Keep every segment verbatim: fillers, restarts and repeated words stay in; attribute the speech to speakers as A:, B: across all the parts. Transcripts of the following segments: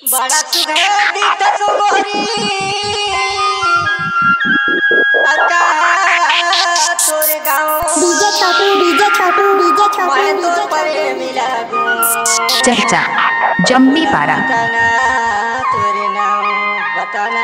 A: बड़ा सुगंधी तसोरी अका तोरे गाँव
B: DJ Chhotu DJ Chhotu DJ Chhotu
A: मैं तो परे मिला गो
C: चर्चा जम्मी पारा
A: तोरे नाम बताना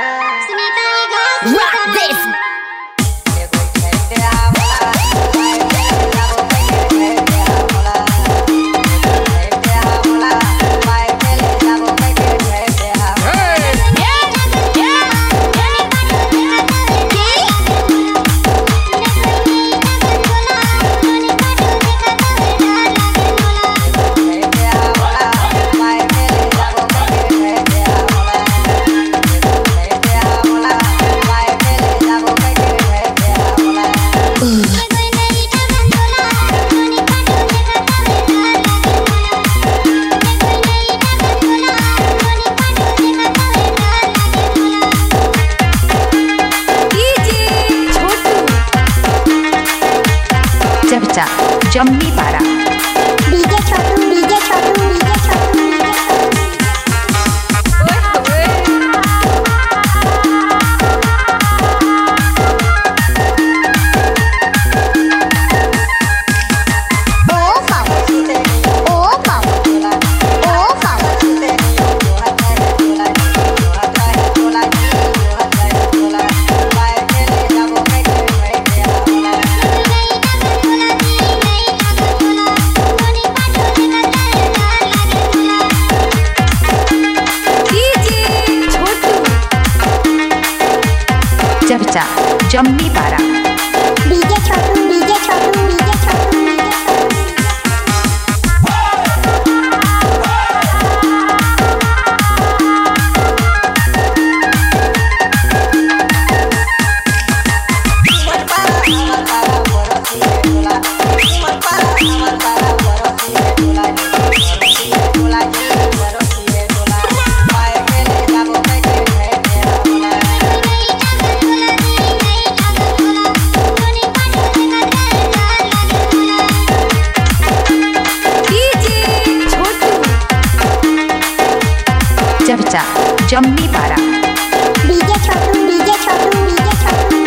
C: चर्चा जम्मी पारा
B: DJ Chhotu DJ Chhotu DJ Chhotu
C: चर्चा जम्मी पारा
B: DJ Chhotu DJ Chhotu DJ Chhotu
C: चर्चा जम्मी पारा
B: DJ Chhotu DJ Chhotu DJ Chhotu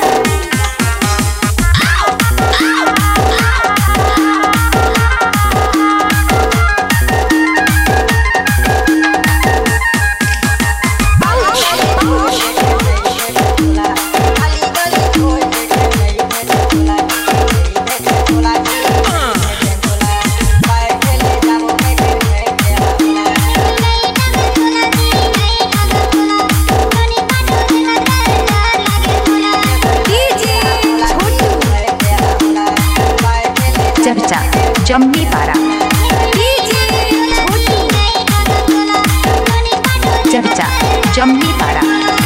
C: चर्चा जम्मी पारा चर्चा जम्मी पारा।